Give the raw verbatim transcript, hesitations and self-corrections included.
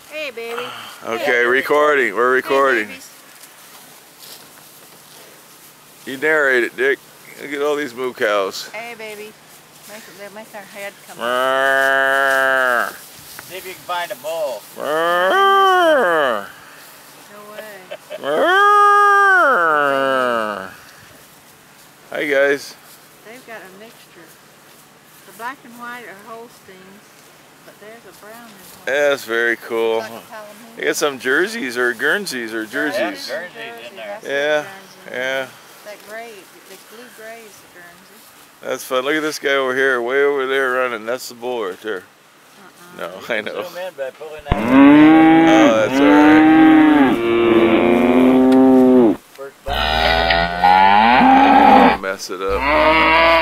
Hey, baby. Okay, hey. recording. We're recording. Hey, you narrate it, Dick. Look at all these moo cows. hey, baby. Make, make our head come up. See if you can find a bull. No way. Hi, guys. They've got a mixture. The black and white are Holsteins, but there's a brown and white. That's very cool. Like You got some jerseys or Guernseys or jerseys. Yeah, Guernseys in there. Yeah, yeah. That gray, the blue gray is the Guernsey. That's fun. Look at this guy over here, way over there running. That's the bull right there. Uh-uh. No, I know. Zoom in by pulling that. Oh, that's alright. First button. Mess it up.